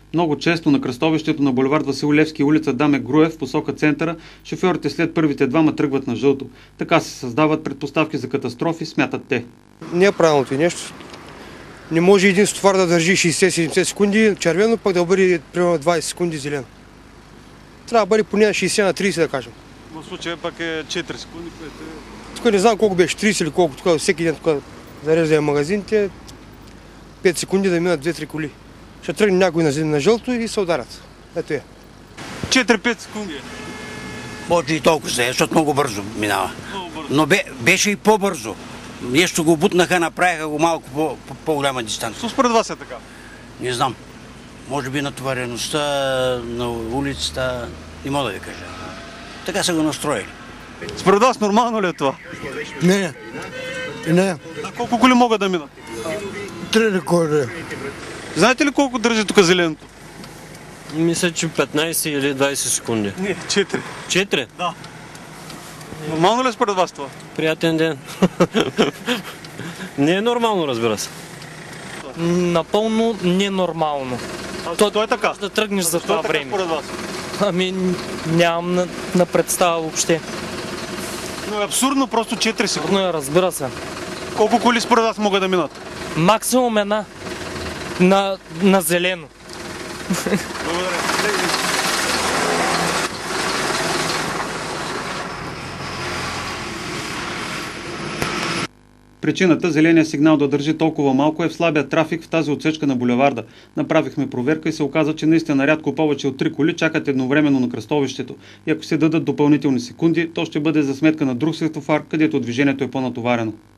Много често на кръстовището на булевард Васил Левски и улица Даме Груев в посока центъра, шофьорите след първите двама тръгват на жълто. Така се създават предпоставки за катастрофи, смятат те. Не е правилното и нещо. Не може един стовар да държи 60-70 секунди червено, пък да бъде примерно 20 секунди зелено. Трябва да бъде поне 60 на 30, да кажем. В случая пък е 4 секунди, което Тук не знам колко беше, 30 или колко, тук всеки ден тук зарежда магазините, 5 секунди да минат 2-3 коли. Ще тръгне някой на жълто и се ударят. Ето е. 4-5 секунди. Може и толкова се, защото много бързо минава. Но беше и по-бързо. Нещо го бутнаха, направиха го малко по-голяма дистанция. Според вас е така? Не знам. Може би натовареността на улицата, не мога да ви кажа. Така са го настроили. Според вас нормално ли е това? Не. А колко коли могат да минат? 3 рекорда. Знаете ли колко държи тук зеленото? Мисля, че 15 или 20 секунди. Не, 4. 4? Да. Нормално ли е според вас това? Приятен ден. Не е нормално, разбира се. Напълно ненормално. То е така. Да тръгнеш за това време. Според вас? Ами нямам на представа въобще. Но е абсурдно, просто 4 секунди. Но разбира се. Колко коли според вас могат да минат? Максимум една на зелено. Благодаря. Причината зеления сигнал да държи толкова малко е в слабия трафик в тази отсечка на булеварда. Направихме проверка и се оказа, че наистина рядко повече от 3 коли чакат едновременно на кръстовището. И ако се дадат допълнителни секунди, то ще бъде за сметка на друг светофар, където движението е по-натоварено.